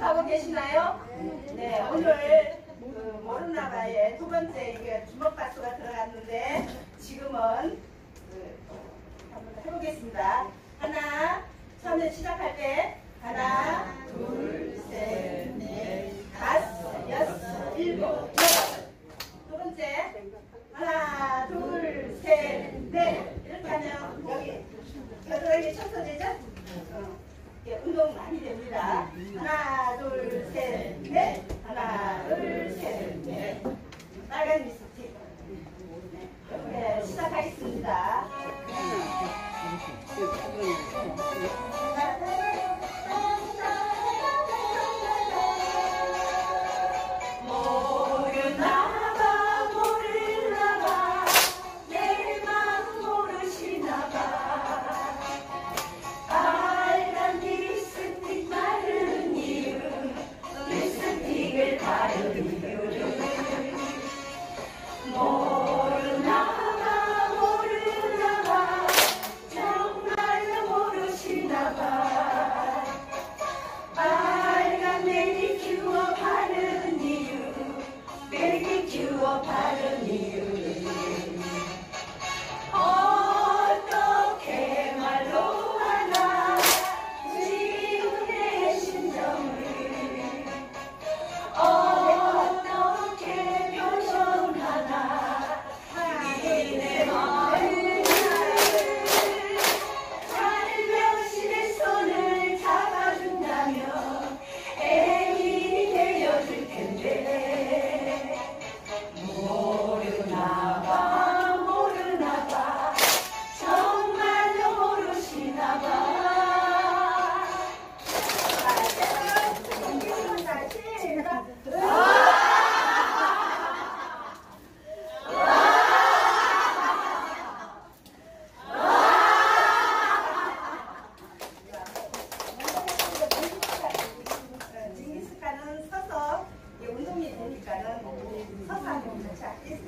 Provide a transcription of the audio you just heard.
하고 계시나요? 네, 오늘 모르나봐의 두 번째 이게 주먹박수가 들어갔는데 지금은 한번 해보겠습니다. 하나, 처음에 시작할 때 하나, 둘, 셋, 넷, 다섯, 여섯, 일곱, 여덟. 두 번째 하나, 둘, 셋, 넷. 이렇게 하면 여기 겨드랑이 쳤어지죠? 운동 많이 됩니다. 하나, 둘, 셋, 넷. 하나, 둘, 셋, 넷. 빨간 립스틱. 네, 시작하겠습니다. 운동이 되니까는 서서 하면 자,